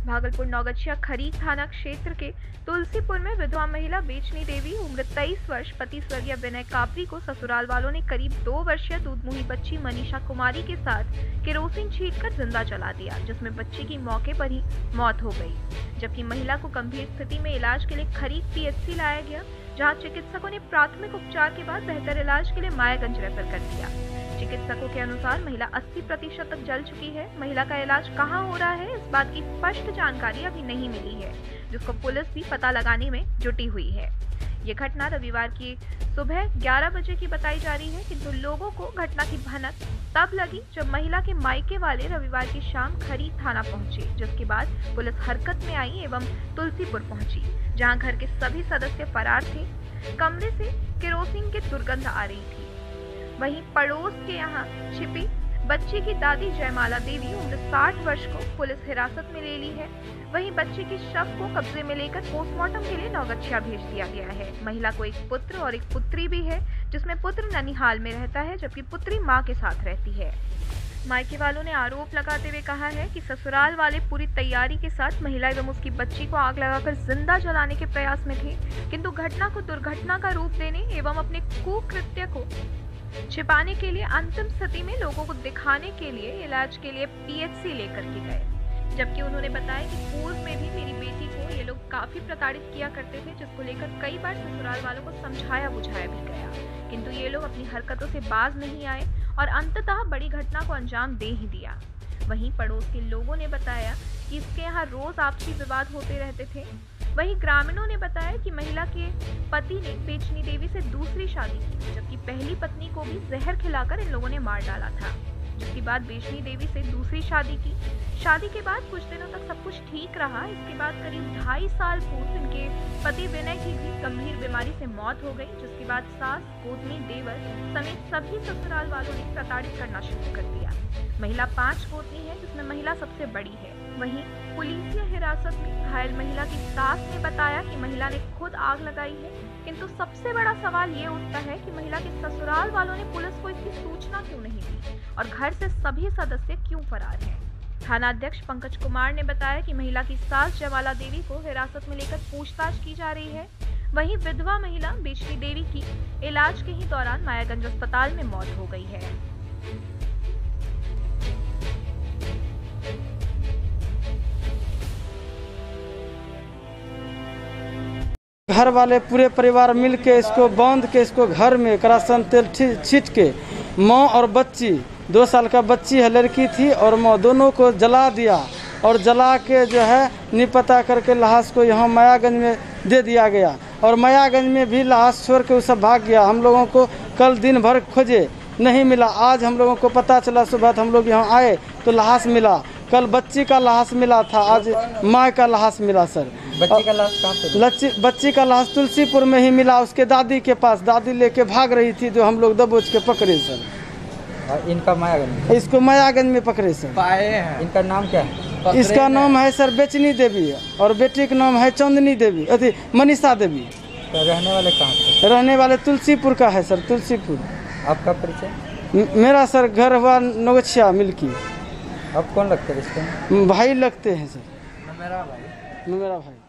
भागलपुर नौगछिया खरी थाना क्षेत्र के तुलसीपुर में विधवा महिला बेचनी देवी उम्र 23 वर्ष पति स्वर्गीय विनय कापरी को ससुराल वालों ने करीब 2 वर्षीय दूधमुही बच्ची मनीषा कुमारी के साथ केरोसिन छींटकर जिंदा जला दिया, जिसमें बच्ची की मौके पर ही मौत हो गई। जबकि महिला को गंभीर स्थिति में इलाज के लिए खरी पीएचसी लाया गया, जहां चिकित्सकों ने प्राथमिक उपचार के बाद बेहतर इलाज के लिए मायागंज रेफर कर दिया। चिकित्सकों के अनुसार महिला 80% तक जल चुकी है। महिला का इलाज कहां हो रहा है, इस बात की स्पष्ट जानकारी अभी नहीं मिली है, जिसको पुलिस भी पता लगाने में जुटी हुई है। ये घटना रविवार की सुबह 11 बजे की बताई जा रही है, किंतु लोगों को घटना की भनक तब लगी जब महिला के मायके वाले रविवार की शाम खरी थाना पहुंचे, जिसके बाद पुलिस हरकत में आई एवं तुलसीपुर पहुंची, जहां घर के सभी सदस्य फरार थे। कमरे से केरोसिन की दुर्गंध आ रही थी। वहीं पड़ोस के यहाँ छिपी बच्ची की दादी जयमाला देवी उम्र 60 वर्ष को पुलिस हिरासत में ले ली है। वहीं बच्ची की शव को कब्जे में लेकर पोस्टमार्टम के लिए नौगछिया भेज दिया गया है। महिला को एक पुत्र और एक पुत्री भी है, जिसमें पुत्र ननिहाल में रहता है जबकि पुत्री मां के साथ रहती है। मायके वालों ने आरोप लगाते हुए कहा है कि ससुराल वाले पूरी तैयारी के साथ महिला एवं उसकी बच्ची को आग लगाकर जिंदा जलाने के प्रयास में थे, किंतु घटना को दुर्घटना का रूप देने एवं अपने कुकृत्य को छिपाने के लिए अंतिम स्थिति में लोगों को दिखाने के लिए इलाज के लिए पीएचसी लेकर के गए। जबकि उन्होंने बताया कि पूर्व में भी मेरी बेटी को ये लोग काफी प्रताड़ित किया करते थे, जिसको लेकर कई बार ससुराल वालों को समझाया बुझाया भी गया, किंतु ये लोग अपनी हरकतों से बाज नहीं आए और अंततः बड़ी घटना को अंजाम दे ही दिया। वहीं पड़ोस के लोगों ने बताया कि इसके यहाँ रोज आपसी विवाद होते रहते थे। वहीं ग्रामीणों ने बताया कि महिला के पति ने बेचनी देवी से दूसरी शादी की, जबकि पहली पत्नी को भी जहर खिलाकर इन लोगों ने मार डाला था। जिसके बाद बेचनी देवी से दूसरी शादी की। शादी के बाद कुछ दिनों तक सब कुछ ठीक रहा। इसके बाद करीब 2.5 साल पूर्व इनके पति विनय की भी गंभीर बीमारी से मौत हो गई, जिसके बाद सास, गोतनी, देवर समेत सभी ससुराल वालों ने प्रताड़ित करना शुरू कर दिया। महिला 5 गोतनी है, जिसमें महिला सबसे बड़ी है। वहीं पुलिसिया हिरासत में घायल महिला की सास ने बताया कि महिला ने खुद आग लगाई है, किंतु सबसे बड़ा सवाल ये उठता है कि महिला के ससुराल वालों ने पुलिस को इसकी सूचना क्यों नहीं दी और घर से सभी सदस्य क्यों फरार हैं। थाना अध्यक्ष पंकज कुमार ने बताया कि महिला की सास जयमाला देवी को हिरासत में लेकर पूछताछ की जा रही है। वहीं विधवा महिला बेचनी देवी की इलाज के ही दौरान मायागंज अस्पताल में मौत हो गई है। घर वाले पूरे परिवार मिल के इसको बांध के इसको घर में केरोसिन तेल छींट के माँ और बच्ची 2 साल का बच्ची है, लड़की थी, और माँ दोनों को जला दिया और जला के जो है निपता करके लाश को यहाँ मायागंज में दे दिया गया। और मायागंज में भी लाश छोड़ के वो सब भाग गया। हम लोगों को कल दिन भर खोजे नहीं मिला। आज हम लोगों को पता चला, सुबह हम लोग यहाँ आए तो लाश मिला। कल बच्ची का लाश मिला था, आज माँ का लाश मिला। सर बच्ची का लाश कहाँ पे? बच्ची का लाश तुलसीपुर में ही मिला, उसके दादी के पास। दादी लेके भाग रही थी, जो हम लोग दबोच के पकड़े सर। और इनका मायागंज? इसको मायागंज में पकड़े सर। पाए हैं। इनका नाम क्या है? इसका नाम है सर बेचनी देवी और बेटी का नाम है चांदनी देवी, अति मनीषा देवी। तो रहने वाले कहाँ पे? रहने वाले तुलसीपुर का है सर, तुलसीपुर। आपका परिचय? मेरा सर घर हुआ नौगछिया मिल्की। आप कौन लगते हैं रिश्ते में? भाई लगते हैं सर। मेरा भाई। मेरा भाई।